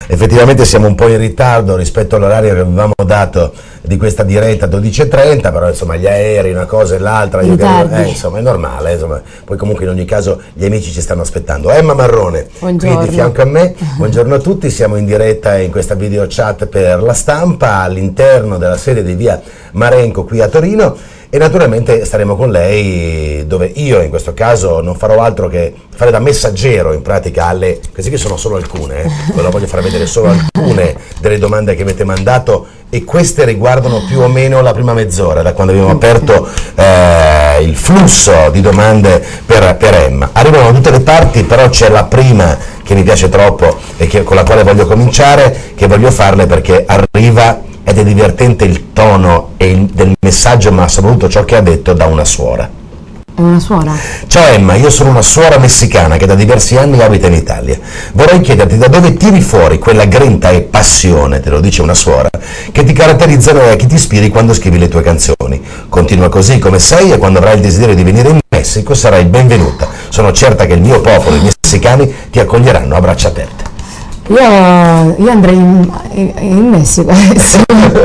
Effettivamente siamo un po' in ritardo rispetto all'orario che avevamo dato di questa diretta 12:30, però insomma gli aerei, una cosa e l'altra, insomma è normale, insomma. Poi comunque in ogni caso gli amici ci stanno aspettando. Emma Marrone, buongiorno. Qui di fianco a me, buongiorno a tutti, siamo in diretta in questa video chat per La Stampa all'interno della sede di via Marenco qui a Torino. E naturalmente staremo con lei, dove io in questo caso non farò altro che fare da messaggero in pratica alle, queste qui sono solo alcune, ve lo voglio far vedere solo alcune delle domande che avete mandato, e queste riguardano più o meno la prima mezz'ora, da quando abbiamo aperto il flusso di domande per Emma. Arrivano da tutte le parti, però c'è la prima che mi piace troppo e con la quale voglio cominciare, che voglio farle perché arriva ed è divertente il tono del messaggio, ma soprattutto ciò che ha detto da una suora. Una suora? Ciao Emma, io sono una suora messicana che da diversi anni abita in Italia. Vorrei chiederti da dove tiri fuori quella grinta e passione, te lo dice una suora, che ti caratterizzano e a chi ti ispiri quando scrivi le tue canzoni. Continua così come sei e quando avrai il desiderio di venire in Messico sarai benvenuta. Sono certa che il mio popolo, i messicani, ti accoglieranno a braccia aperte. Io andrei in Messico adesso.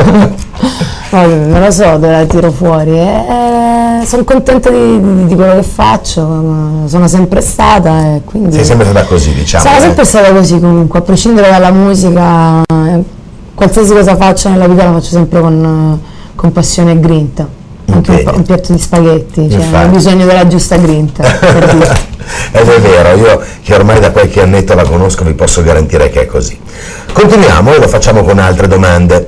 Non lo so dove la tiro fuori. Sono contenta di quello che faccio, sono sempre stata e quindi... Sei sempre stata così, diciamo. Sono sempre stata così comunque, a prescindere dalla musica, qualsiasi cosa faccio nella vita la faccio sempre con passione e grinta. Anche un piatto di spaghetti, cioè ho bisogno della giusta grinta. Ed è vero, io che ormai da qualche annetto la conosco vi posso garantire che è così. Continuiamo e lo facciamo con altre domande.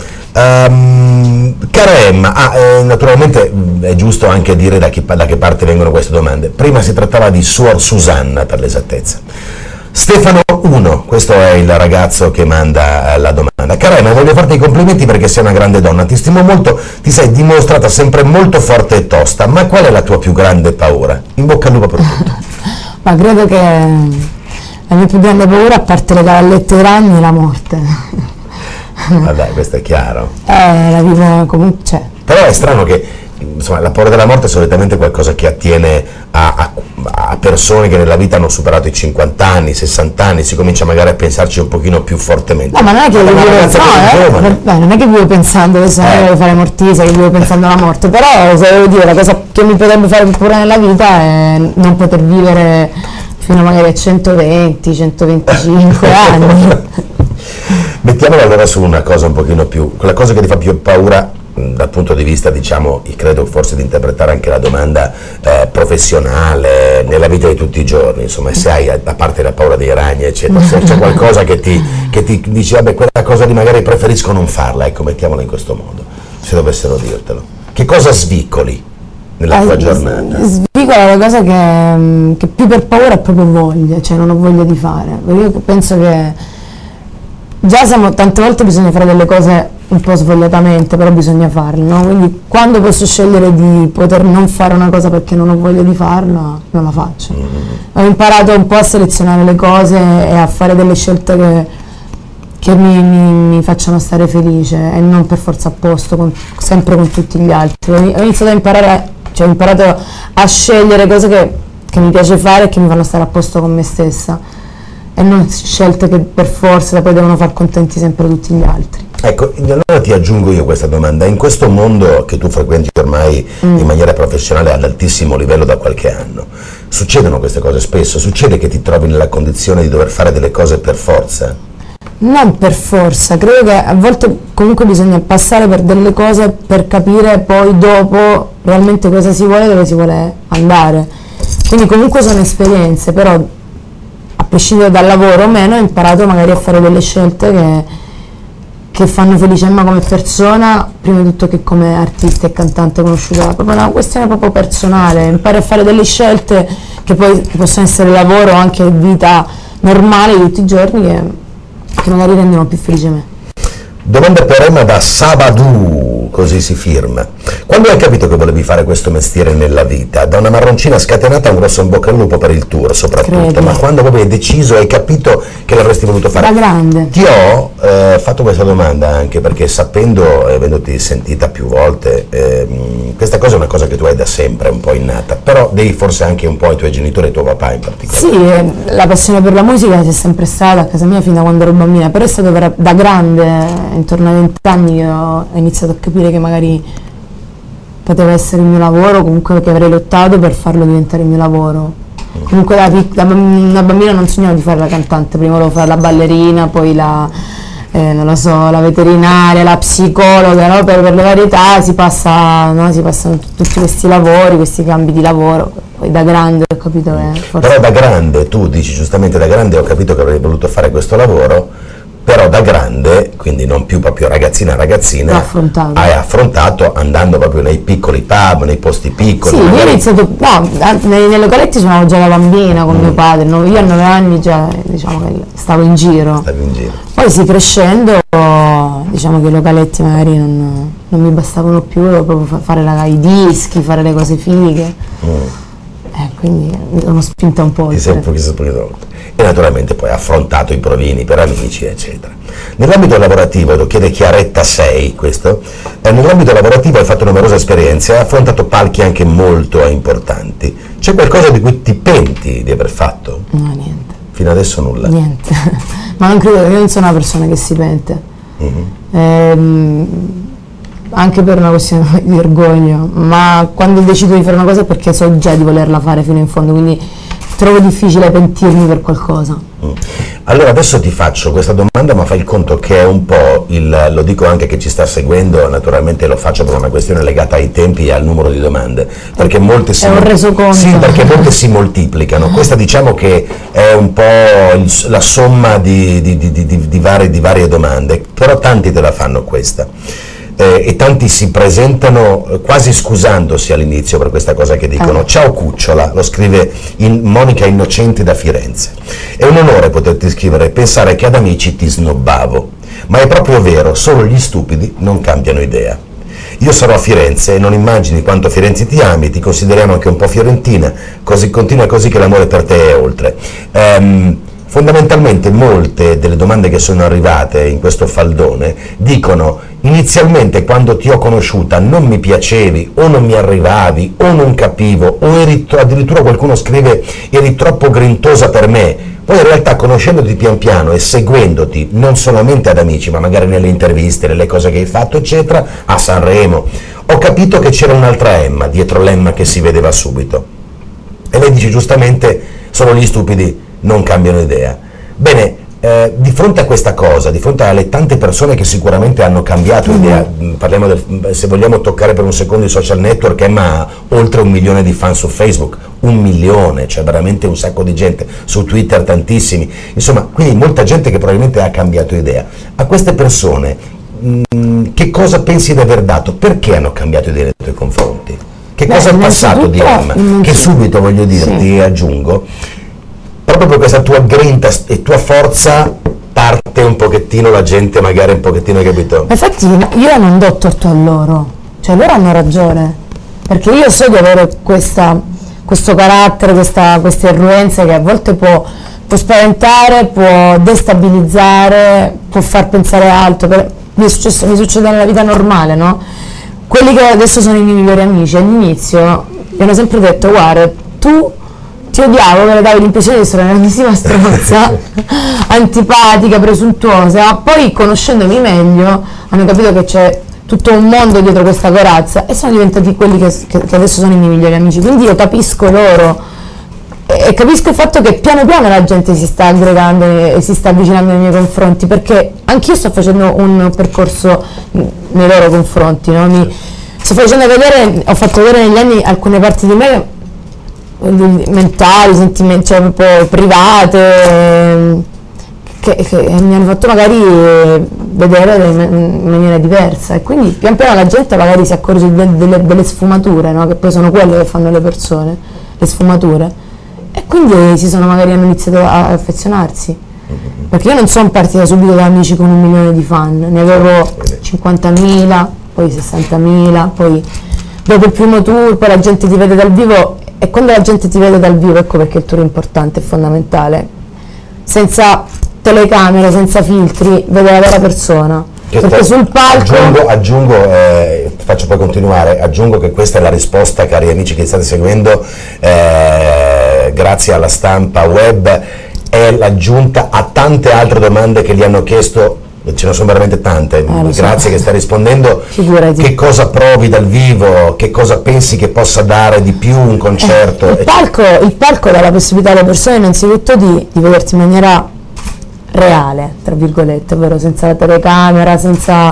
Cara Emma, naturalmente è giusto anche dire da che parte vengono queste domande. Prima si trattava di Suor Susanna per l'esattezza. Stefano 1, questo è il ragazzo che manda la domanda. Cara Emma, voglio farti i complimenti perché sei una grande donna, ti stimo molto, ti sei dimostrata sempre molto forte e tosta, ma qual è la tua più grande paura? In bocca al lupo per tutto. Ma credo che la mia più grande paura, a parte le cavallette ai ragni, è la morte. Vabbè, questo è chiaro. La vivo comunque, cioè. Però è strano che insomma, la paura della morte è solitamente qualcosa che attiene a persone che nella vita hanno superato i 50 anni, 60 anni, si comincia magari a pensarci un pochino più fortemente. No, ma non è che non è che vivo pensando adesso devo fare mortise, che vivo pensando alla morte, però se devo dire la cosa che mi potrebbe fare paura nella vita è non poter vivere fino magari a 120, 125 anni. Mettiamola allora su una cosa un pochino più, quella cosa che ti fa più paura dal punto di vista, diciamo, credo forse di interpretare anche la domanda professionale, nella vita di tutti i giorni, insomma, se hai, a parte la paura dei ragni, eccetera, se c'è qualcosa che ti dici, vabbè, quella cosa lì magari preferisco non farla, ecco, mettiamola in questo modo, se dovessero dirtelo. Che cosa svicoli nella tua giornata? Svicola la cosa che più per paura è proprio voglia, cioè non ho voglia di fare, perché io penso che tante volte bisogna fare delle cose un po' svogliatamente, però bisogna farle, no? Quindi quando posso scegliere di poter non fare una cosa perché non ho voglia di farla, non la faccio. Ho imparato un po' a selezionare le cose e a fare delle scelte che mi facciano stare felice e non per forza a posto, sempre con tutti gli altri. Ho iniziato ho imparato a scegliere cose che mi piace fare e che mi fanno stare a posto con me stessa, e non scelte che per forza poi devono far contenti sempre tutti gli altri. Ecco, allora ti aggiungo io questa domanda. In questo mondo che tu frequenti ormai in maniera professionale ad altissimo livello da qualche anno, succedono queste cose spesso? Succede che ti trovi nella condizione di dover fare delle cose per forza? Non per forza, credo che a volte comunque bisogna passare per delle cose per capire poi dopo realmente cosa si vuole e dove si vuole andare. Quindi comunque sono esperienze, però a prescindere dal lavoro o meno ho imparato magari a fare delle scelte che fanno felice Emma come persona, prima di tutto che come artista e cantante conosciuta, proprio una questione proprio personale, impari a fare delle scelte che poi possono essere lavoro o anche vita normale di tutti i giorni che magari rendono più felice me. Domanda per Emma da Sabadù. così si firma. Quando hai capito che volevi fare questo mestiere nella vita? Da una marroncina scatenata, un grosso in bocca al lupo per il tour soprattutto, Credo. ma quando proprio hai deciso, hai capito che l'avresti voluto fare? Da grande. Ti ho fatto questa domanda anche perché sapendo, avendoti sentita più volte, questa cosa è una cosa che tu hai da sempre, un po' innata, però devi forse anche un po' ai tuoi genitori e tuo papà in particolare. Sì, la passione per la musica c'è sempre stata a casa mia fin da quando ero bambina, però è stato da grande, intorno ai 20 anni, che ho iniziato a capire che magari poteva essere il mio lavoro, comunque che avrei lottato per farlo diventare il mio lavoro. Comunque da una bambina non sognavo di fare la cantante, prima volevo fare la ballerina, poi non lo so, la veterinaria, la psicologa, no? Per le varie età si passano tutti questi lavori, questi cambi di lavoro, poi da grande ho capito che forse... Però da grande, tu dici giustamente da grande ho capito che avrei voluto fare questo lavoro, però da grande, quindi non più proprio ragazzina, hai affrontato andando proprio nei piccoli pub, nei posti piccoli. Sì, io ho iniziato, no, nei localetti suonavo già da bambina con mio padre, no? Io a 9 anni già diciamo che stavo in giro. Stavi in giro. Poi sì, crescendo, diciamo che i localetti magari non mi bastavano più, dovevo proprio fare i dischi, fare le cose fighe. Quindi mi sono spinta un po'. Ti sei un po' spinto. E naturalmente poi affrontato i provini per amici, eccetera. Nell'ambito lavorativo, lo chiede Chiaretta 6 questo, nell'ambito lavorativo hai fatto numerose esperienze, hai affrontato palchi anche molto importanti. C'è qualcosa di cui ti penti di aver fatto? No, niente. Fino adesso nulla? Niente. Ma non credo, io non sono una persona che si pente. Anche per una questione di orgoglio, ma quando decido di fare una cosa è perché so già di volerla fare fino in fondo, quindi trovo difficile pentirmi per qualcosa. Allora adesso ti faccio questa domanda, ma fai il conto che è un po' lo dico anche che ci sta seguendo, naturalmente lo faccio per una questione legata ai tempi e al numero di domande, perché molte si, sì, perché molte si moltiplicano. Questa diciamo che è un po' la somma di varie domande, però tanti te la fanno questa. E tanti si presentano quasi scusandosi all'inizio per questa cosa che dicono. Ciao cucciola, lo scrive Monica Innocenti da Firenze. È un onore poterti scrivere e pensare che ad amici ti snobbavo, ma è proprio vero, solo gli stupidi non cambiano idea. Io sarò a Firenze e non immagini quanto Firenze ti ami, ti consideriamo anche un po' fiorentina, così continua così che l'amore per te è oltre. Fondamentalmente molte delle domande che sono arrivate in questo faldone dicono: inizialmente quando ti ho conosciuta non mi piacevi, o non mi arrivavi, o non capivo, o addirittura qualcuno scrive eri troppo grintosa per me. Poi in realtà conoscendoti pian piano e seguendoti non solamente ad amici ma magari nelle interviste, nelle cose che hai fatto eccetera, a Sanremo, ho capito che c'era un'altra Emma dietro l'Emma che si vedeva subito. E lei dice giustamente solo gli stupidi non cambiano idea. Bene, di fronte a questa cosa, di fronte alle tante persone che sicuramente hanno cambiato idea, parliamo se vogliamo toccare per un secondo i social network, Emma ha oltre 1 milione di fan su Facebook, 1 milione, cioè veramente un sacco di gente, su Twitter tantissimi, insomma, quindi molta gente che probabilmente ha cambiato idea. A queste persone che cosa pensi di aver dato? Perché hanno cambiato idea nei tuoi confronti? Che cosa ha passato di Emma? Che subito, voglio dirti, aggiungo, proprio per questa tua grinta e tua forza parte un pochettino la gente, magari un pochettino, capito? Infatti io non do torto a loro, cioè loro hanno ragione, perché io so di avere questo carattere, queste irruenze che a volte può spaventare, può destabilizzare, può far pensare altro. Mi succede nella vita normale, no? Quelli che adesso sono i miei migliori amici all'inizio mi hanno sempre detto: guarda, tu ti odiavo, me ne davi l'impressione di essere una grandissima stronza, antipatica, presuntuosa, ma poi conoscendomi meglio hanno capito che c'è tutto un mondo dietro questa corazza e sono diventati quelli che adesso sono i miei migliori amici, quindi io capisco loro e capisco il fatto che piano piano la gente si sta aggregando e si sta avvicinando nei miei confronti, perché anch'io sto facendo un percorso nei loro confronti, no? Ho fatto vedere negli anni alcune parti di me mentali, cioè proprio private, che mi hanno fatto magari vedere in maniera diversa, e quindi pian piano la gente magari si accorge delle sfumature, no? Che poi sono quelle che fanno le persone, le sfumature, e quindi hanno iniziato a affezionarsi, perché io non sono partita subito da amici con 1 milione di fan, ne avevo 50.000, poi 60.000, poi dopo il primo tour, poi la gente ti vede dal vivo, e quando la gente ti vede dal vivo, ecco perché il tour è importante, è fondamentale, senza telecamere, senza filtri, vede la vera persona. Perché sul palco aggiungo faccio poi continuare, aggiungo che questa è la risposta, cari amici che state seguendo, grazie alla Stampa Web, è l'aggiunta a tante altre domande che gli hanno chiesto. Ce ne sono veramente tante, grazie che stai rispondendo. Figurati. Che cosa provi dal vivo, che cosa pensi che possa dare di più un concerto? Il palco dà la possibilità alle persone innanzitutto di vederti in maniera reale, tra virgolette, ovvero senza la telecamera, senza...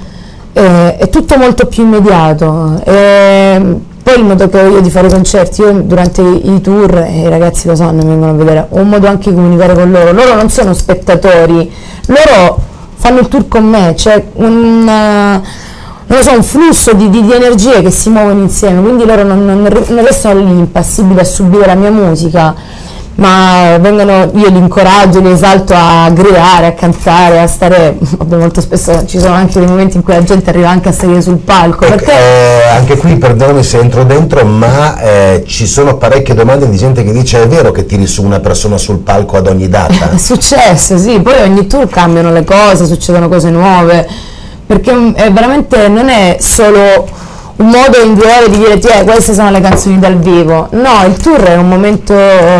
è tutto molto più immediato. Poi il modo che ho io di fare i concerti, io durante i tour, i ragazzi lo sanno, mi vengono a vedere, ho un modo anche di comunicare con loro non sono spettatori, loro fanno il tour con me, c'è un flusso di energie che si muovono insieme, quindi loro non restano lì impassibili a subire la mia musica, ma io li incoraggio, li esalto a gridare, a cantare, a stare, molto spesso ci sono anche dei momenti in cui la gente arriva anche a salire sul palco. Perché anche qui, perdonami se entro dentro, ma ci sono parecchie domande di gente che dice: è vero che tiri su una persona sul palco ad ogni data? È successo, sì, poi ogni tour cambiano le cose, succedono cose nuove, perché veramente non è solo un modo individuale di dire queste sono le canzoni dal vivo, no, il tour è un momento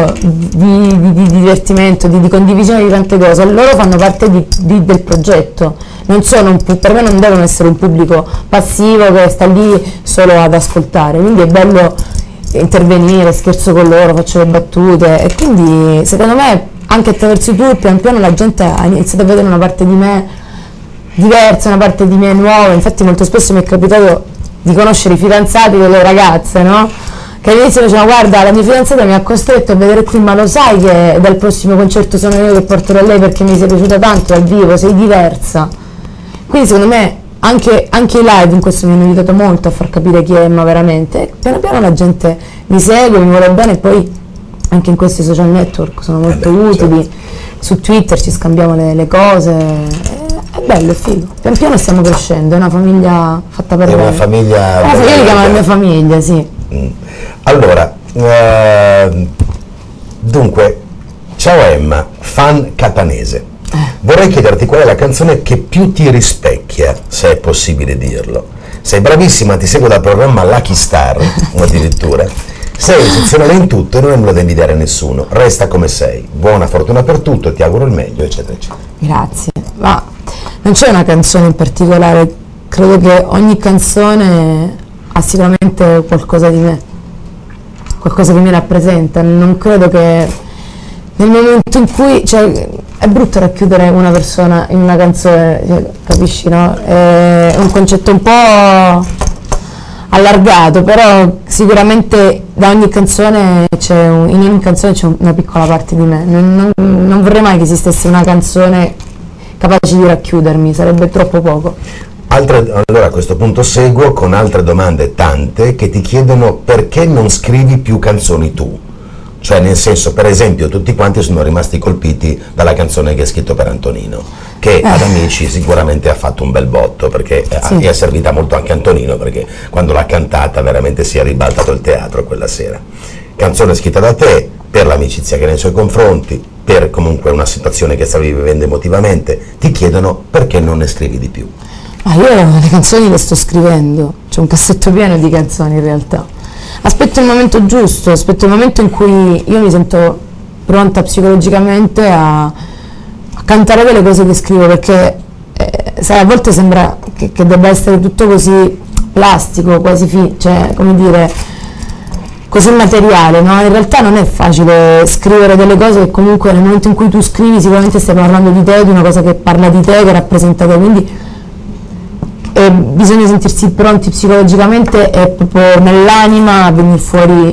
di divertimento, di condivisione di tante cose, loro fanno parte del progetto, non sono per me non devono essere un pubblico passivo che sta lì solo ad ascoltare, quindi è bello intervenire, scherzo con loro, faccio le battute, e quindi secondo me anche attraverso i tour pian piano la gente ha iniziato a vedere una parte di me diversa, una parte di me nuova. Infatti molto spesso mi è capitato di conoscere i fidanzati delle ragazze, no? Che all'inizio dicevano: guarda, la mia fidanzata mi ha costretto a vedere qui, ma lo sai che dal prossimo concerto sono io che porterò lei perché mi sei piaciuta tanto dal vivo, sei diversa. Quindi secondo me anche i live in questo mi hanno aiutato molto a far capire chi è Emma veramente. Piano piano la gente mi segue, mi vuole bene, e poi anche in questi social network sono molto utili, certo. Su Twitter ci scambiamo le cose. È bello, è figo. Pian piano stiamo crescendo, è una famiglia fatta per bene. È una famiglia... Una famiglia che chiama la mia famiglia, sì. Allora, dunque, ciao Emma, fan catanese. Vorrei chiederti qual è la canzone che più ti rispecchia, se è possibile dirlo. Sei bravissima, ti seguo dal programma Lucky Star, addirittura. Sei eccezionale in tutto e non me lo devi invidiare a nessuno. Resta come sei. Buona fortuna per tutto, ti auguro il meglio, eccetera, eccetera. Grazie. Ma non c'è una canzone in particolare, credo che ogni canzone ha sicuramente qualcosa di me, qualcosa che mi rappresenta. Non credo che nel momento in cui, è brutto racchiudere una persona in una canzone, capisci, no? È un concetto un po' allargato, però sicuramente da ogni canzone in ogni canzone c'è una piccola parte di me. Non vorrei mai che esistesse una canzone capace di racchiudermi, sarebbe troppo poco. Allora a questo punto seguo con altre domande, tante, che ti chiedono perché non scrivi più canzoni tu. Cioè, nel senso, per esempio, tutti quanti sono rimasti colpiti dalla canzone che hai scritto per Antonino, che ad Amici sicuramente ha fatto un bel botto, perché sì. È servita molto anche Antonino, perché quando l'ha cantata veramente si è ribaltato il teatro quella sera. Canzone scritta da te, per l'amicizia che hai nei suoi confronti, per comunque una situazione che stavi vivendo emotivamente, ti chiedono perché non ne scrivi di più. Ma io le canzoni le sto scrivendo, c'è un cassetto pieno di canzoni in realtà. Aspetto il momento giusto, aspetto il momento in cui io mi sento pronta psicologicamente a cantare delle cose che scrivo, perché sai, a volte sembra che debba essere tutto così plastico, quasi come dire, così materiale, no? In realtà non è facile scrivere delle cose che comunque nel momento in cui tu scrivi sicuramente stai parlando di te, di una cosa che parla di te, che rappresenta te, quindi bisogna sentirsi pronti psicologicamente e proprio nell'anima a venire fuori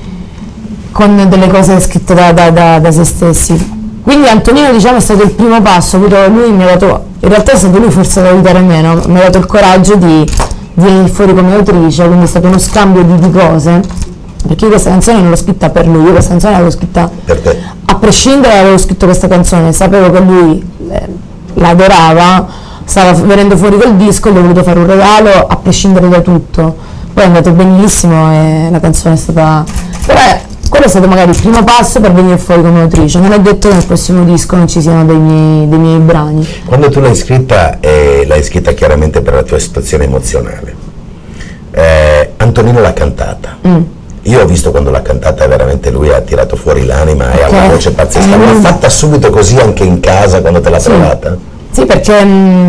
con delle cose scritte da se stessi. Quindi Antonino, diciamo, è stato il primo passo, lui mi ha dato, in realtà è stato lui forse ad aiutare me, no? Mi ha dato il coraggio di venire fuori come autrice, quindi è stato uno scambio di cose, perché io questa canzone non l'ho scritta per lui, io questa canzone l'avevo scritta per te. A prescindere avevo scritto questa canzone, sapevo che lui la adorava, stava venendo fuori col disco, gli ho voluto fare un regalo a prescindere da tutto, poi è andato benissimo e la canzone è stata, però quello è stato magari il primo passo per venire fuori come autrice. Non è detto che nel prossimo disco non ci siano dei miei brani. Quando tu l'hai scritta chiaramente per la tua situazione emozionale. Antonino l'ha cantata. Io ho visto quando l'ha cantata, veramente lui ha tirato fuori l'anima e ha una voce pazzesca. L'ha fatta subito così anche in casa quando te l'ha trovata? Sì, perché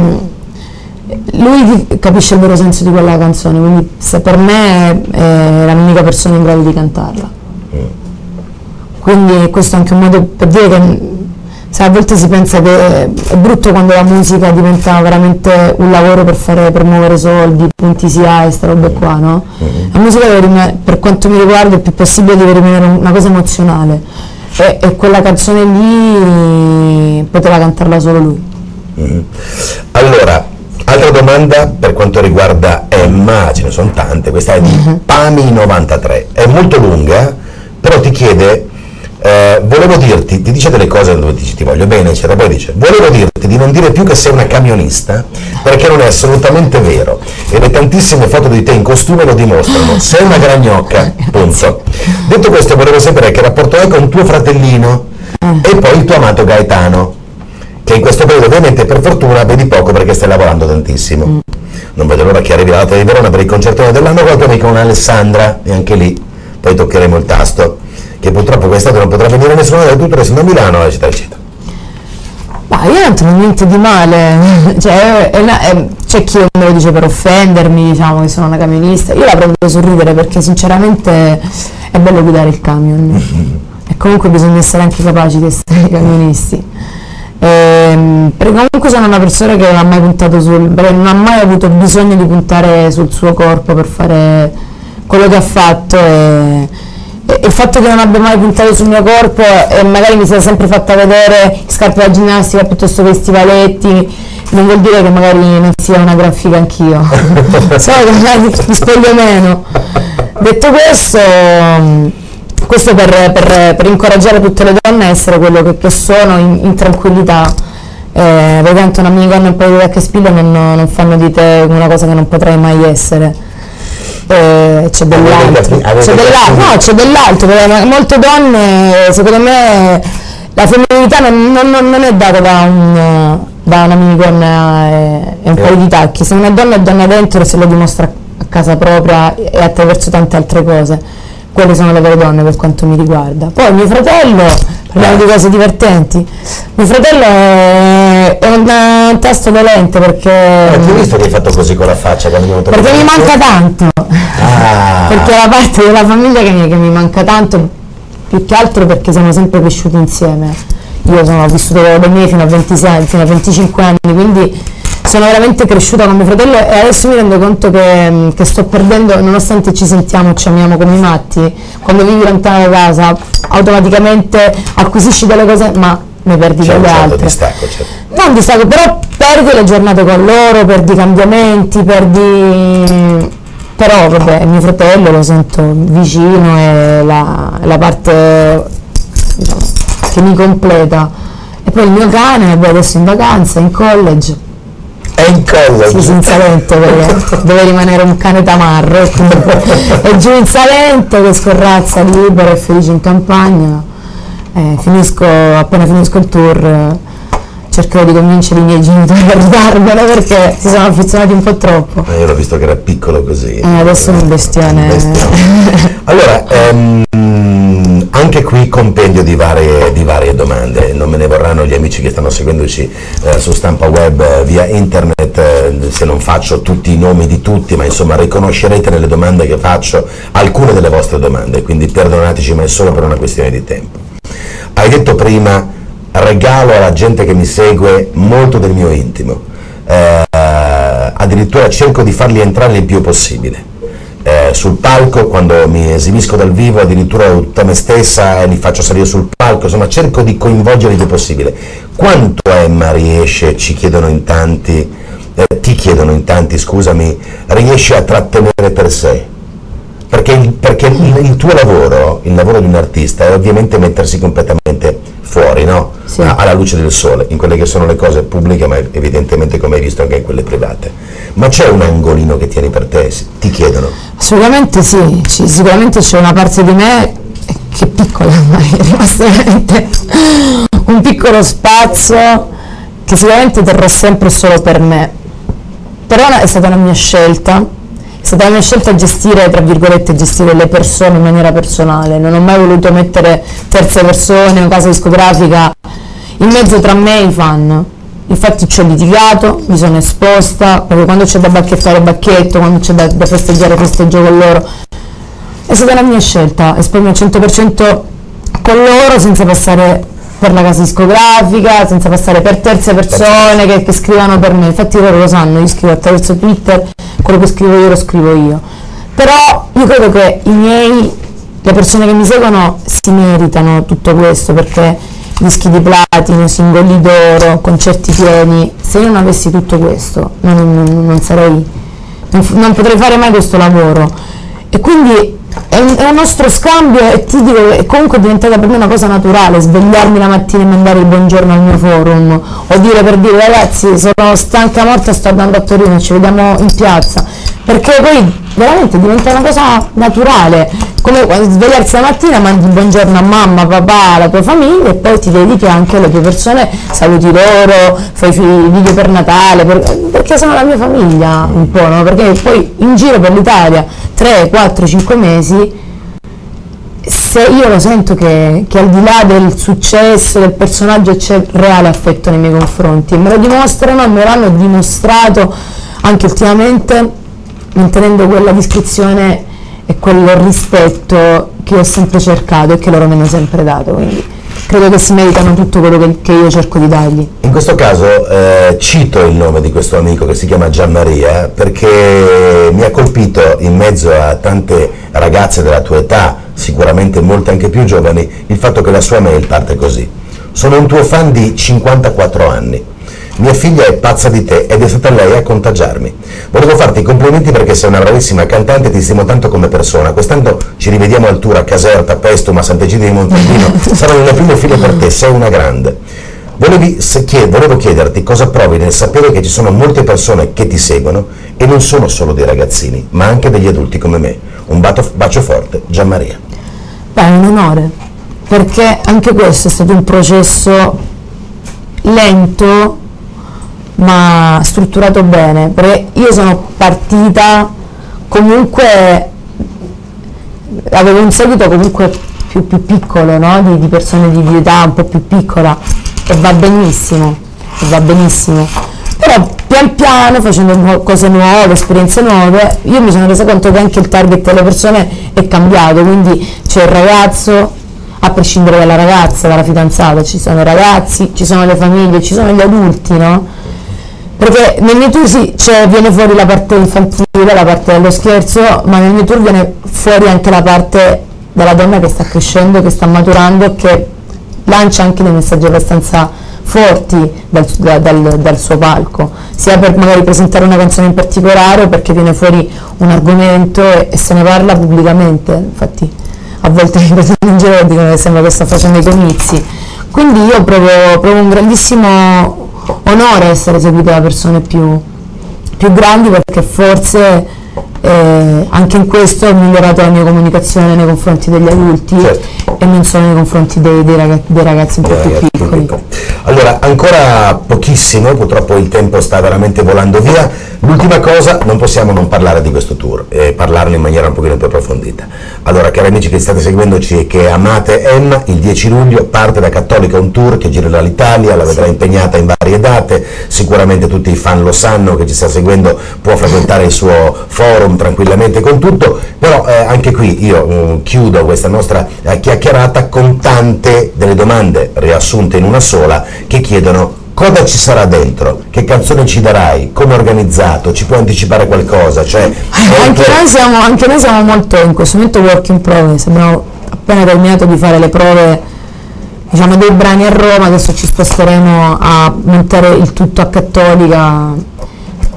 lui capisce il vero senso di quella canzone, quindi se per me è l'unica persona in grado di cantarla. Quindi questo è anche un modo per dire che a volte si pensa che è brutto quando la musica diventa veramente un lavoro per muovere soldi, punti SIA e sta roba qua, no? La musica per quanto mi riguarda il più possibile deve rimanere una cosa emozionale e quella canzone lì poteva cantarla solo lui. Allora, altra domanda per quanto riguarda Emma, ce ne sono tante, questa è di Pami93, è molto lunga, però ti chiede, volevo dirti, ti dice delle cose dove dici ti voglio bene, eccetera, poi dice, volevo dirti di non dire più che sei una camionista, perché non è assolutamente vero, e le tantissime foto di te in costume lo dimostrano, sei una gran gnocca, punto. Detto questo, volevo sapere che rapporto hai con tuo fratellino e poi il tuo amato Gaetano, che in questo periodo ovviamente per fortuna vedi poco perché stai lavorando tantissimo. Non vedo l'ora che arrivi la data di Verona per il concertone dell'anno con la tua amica Alessandra, e anche lì poi toccheremo il tasto, che purtroppo quest'estate non potrà venire nessuno da tutto, essendo a Milano, eccetera, eccetera. Ma io non trovo niente di male, cioè, c'è chi me lo dice per offendermi, diciamo che sono una camionista, io la prendo a sorridere perché sinceramente è bello guidare il camion, e comunque bisogna essere anche capaci di essere camionisti. Perché comunque sono una persona che non ha mai puntato non ha mai avuto bisogno di puntare sul suo corpo per fare quello che ha fatto, e il fatto che non abbia mai puntato sul mio corpo e magari mi sia sempre fatta vedere scarpe da ginnastica piuttosto che i stivaletti non vuol dire che magari non sia una gran figa anch'io, solo che magari mi spoglio meno. Detto questo per incoraggiare tutte le donne a essere quello che sono in tranquillità, perché tanto una minigonna e un paio di vecchie spille non fanno di te una cosa che non potrai mai essere. C'è dell'altro, c'è dell'altro, perché molte donne, secondo me, la femminilità non è data da una minigonna e un paio di tacchi. Se una donna è donna dentro, se lo dimostra a casa propria e attraverso tante altre cose. Quelle sono le vere donne per quanto mi riguarda. Poi mio fratello, parliamo di cose divertenti, mio fratello è un tasto dolente perché... ti ho visto che hai fatto così con la faccia quando mi ho perché mi manca tanto, perché è la parte della famiglia che mi manca tanto, più che altro perché siamo sempre cresciuti insieme. Io ho vissuto da me fino a 26, fino a 25 anni, quindi sono veramente cresciuta con mio fratello e adesso mi rendo conto che sto perdendo, nonostante ci sentiamo, ci amiamo come i matti, quando vivi lontano da casa automaticamente acquisisci delle cose ma ne perdi delle altre. Distacco, certo. Non distacco, però perdi le giornate con loro, perdi i cambiamenti, però vabbè, mio fratello lo sento vicino e la parte, diciamo, che mi completa. E poi il mio cane, adesso in vacanza, in college. È in college? Sì, in Salento, perché deve rimanere un cane tamarro, è giù in Salento che scorrazza libero e felice in campagna. Appena finisco il tour cercherò di convincere i miei genitori a darmelo perché si sono affezionati un po' troppo. Io l'ho visto che era piccolo così. Adesso è un bestione. Allora, anche qui compendio di varie domande, non me ne vorranno gli amici che stanno seguendoci su Stampa Web via internet se non faccio tutti i nomi di tutti, ma insomma riconoscerete nelle domande che faccio alcune delle vostre domande, quindi perdonateci, ma è solo per una questione di tempo. Hai detto prima, regalo alla gente che mi segue molto del mio intimo, addirittura cerco di farli entrare il più possibile. Sul palco, quando mi esibisco dal vivo, addirittura tutta me stessa e li faccio salire sul palco, insomma cerco di coinvolgere il più possibile. Quanto Emma riesce, ti chiedono in tanti, scusami, riesce a trattenere per sé? perché il tuo lavoro, il lavoro di un artista, è ovviamente mettersi completamente fuori, no? Sì. Alla luce del sole, in quelle che sono le cose pubbliche, ma evidentemente, come hai visto, anche in quelle private. Ma c'è un angolino che tieni per te? Ti chiedono? Assolutamente sì, sicuramente c'è una parte di me che è piccola, ma è rimasta veramente un piccolo spazio che sicuramente terrò sempre solo per me. Però è stata una mia scelta. È stata la mia scelta gestire, tra virgolette, gestire le persone in maniera personale. Non ho mai voluto mettere terze persone, una casa discografica in mezzo tra me e i fan. Infatti ci ho litigato, mi sono esposta, perché quando c'è da bacchettare bacchetto, quando c'è da festeggiare festeggio con loro. È stata la mia scelta, esprimermi al 100% con loro senza passare per la casa discografica, senza passare per terze persone che scrivano per me. Infatti loro lo sanno, io scrivo attraverso Twitter, quello che scrivo io lo scrivo io. Però io credo che le persone che mi seguono si meritano tutto questo, perché dischi di platino, singoli d'oro, concerti pieni, se io non avessi tutto questo non potrei fare mai questo lavoro. E quindi è un nostro scambio, e ti dico che comunque è diventata per me una cosa naturale svegliarmi la mattina e mandare il buongiorno al mio forum, o dire, per dire, ragazzi sono stanca morta, sto andando a Torino, ci vediamo in piazza, perché poi veramente diventa una cosa naturale, come svegliarsi la mattina, mandi il buongiorno a mamma, papà, alla tua famiglia, e poi ti dedichi anche alle tue persone, saluti loro, fai video per Natale, perché sono la mia famiglia un po', no? Perché poi in giro per l'Italia 3, 4, 5 mesi, se io lo sento che al di là del successo del personaggio c'è reale affetto nei miei confronti, e me lo dimostrano, me l'hanno dimostrato anche ultimamente, mantenendo quella discrezione e quel rispetto che ho sempre cercato e che loro mi hanno sempre dato, quindi credo che si meritano tutto quello che io cerco di dargli. In questo caso cito il nome di questo amico che si chiama Gianmaria, perché mi ha colpito, in mezzo a tante ragazze della tua età, sicuramente molte anche più giovani, il fatto che la sua mail parte così: sono un tuo fan di 54 anni. Mia figlia è pazza di te ed è stata lei a contagiarmi. Volevo farti i complimenti perché sei una bravissima cantante e ti stimo tanto come persona. Quest'anno ci rivediamo al tour a Caserta, Pestum, a Sant'Egidio di Montalcino. Sarò le prime file per te, sei una grande. Volevo chiederti cosa provi nel sapere che ci sono molte persone che ti seguono e non sono solo dei ragazzini, ma anche degli adulti come me. Un bacio forte, Gianmaria. Beh, è un onore, perché anche questo è stato un processo lento ma strutturato bene, perché io sono partita comunque, avevo un seguito comunque più piccolo, no? di persone di età un po' più piccola, e va benissimo, però pian piano, facendo cose nuove, esperienze nuove, io mi sono resa conto che anche il target delle persone è cambiato, quindi c'è il ragazzo, a prescindere dalla ragazza, dalla fidanzata, ci sono i ragazzi, ci sono le famiglie, ci sono gli adulti, no? Perché nel mio tour viene fuori la parte infantile, la parte dello scherzo, ma nel mio tour viene fuori anche la parte della donna che sta crescendo, che sta maturando e che lancia anche dei messaggi abbastanza forti dal suo palco, sia per magari presentare una canzone in particolare o perché viene fuori un argomento e se ne parla pubblicamente. Infatti a volte mi prendono in giro e dicono che sembra che sto facendo i comizi, quindi io provo un grandissimo onore essere seguita da persone più grandi, perché forse anche in questo ho migliorato la mia comunicazione nei confronti degli adulti, certo, e non solo nei confronti dei ragazzi un po' più piccoli. Allora, ancora pochissimo, purtroppo il tempo sta veramente volando via. L'ultima cosa, non possiamo non parlare di questo tour e parlarne in maniera un pochino più approfondita. Allora, cari amici che state seguendoci e che amate Emma, il 10 luglio parte da Cattolica un tour che girerà l'Italia, la vedrà impegnata in varie date, sicuramente tutti i fan lo sanno, che ci sta seguendo può frequentare il suo forum tranquillamente con tutto, però anche qui io chiudo questa nostra chiacchierata con tante delle domande riassunte in una sola che chiedono: cosa ci sarà dentro? Che canzone ci darai? Come è organizzato? Ci puoi anticipare qualcosa? Cioè, anche noi siamo molto in questo momento work in progress, abbiamo appena terminato di fare le prove, diciamo, dei brani a Roma, adesso ci sposteremo a montare il tutto a Cattolica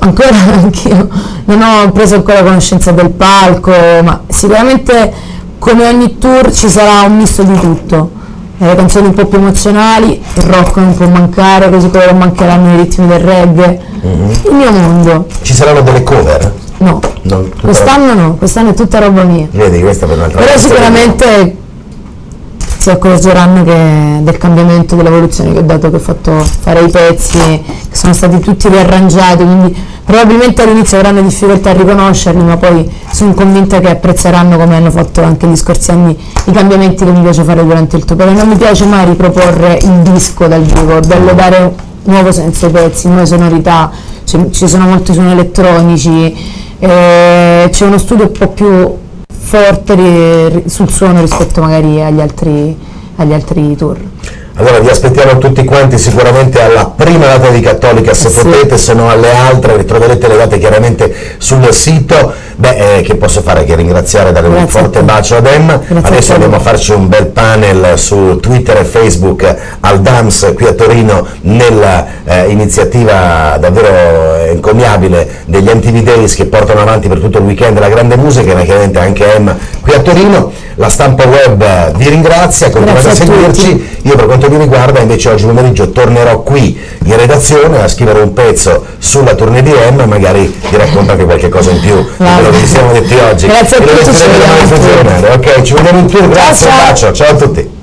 ancora anch'io non ho preso ancora conoscenza del palco, ma sicuramente come ogni tour ci sarà un misto di tutto. Le canzoni un po' più emozionali, il rock non può mancare, così come non mancheranno i ritmi del reggae, il mio mondo. Ci saranno delle cover? No, quest'anno no, quest'anno è tutta roba mia. Vedi, questa per un'altra Però sicuramente si accorgeranno del cambiamento, dell'evoluzione che ho dato, che ho fatto fare i pezzi, che sono stati tutti riarrangiati, quindi probabilmente all'inizio avranno difficoltà a riconoscerli, ma poi sono convinta che apprezzeranno, come hanno fatto anche gli scorsi anni, i cambiamenti che mi piace fare durante il tour, perché non mi piace mai riproporre il disco dal vivo, è bello dare nuovo senso ai pezzi, nuove sonorità, ci sono molti suoni elettronici, c'è uno studio un po' più forte sul suono rispetto magari agli altri tour. Allora vi aspettiamo tutti quanti sicuramente alla prima data di Cattolica, se potete, se no alle altre, troverete le date chiaramente sul sito. Che posso fare che ringraziare, dare un forte bacio ad Emma. Adesso andiamo a farci un bel panel su Twitter e Facebook al DAMS qui a Torino, nella iniziativa davvero encomiabile degli MTV Days che portano avanti per tutto il weekend la grande musica, e chiaramente anche Emma qui a Torino. La Stampa Web vi ringrazia, continuate a seguirci. Io per quanto mi riguarda invece oggi pomeriggio tornerò qui in redazione a scrivere un pezzo sulla tournée di Emma, magari ti racconto anche qualche cosa in più di quello che ci siamo detti oggi. Grazie a tutti. Ok, ci vediamo in tour, grazie, un bacio, ciao a tutti.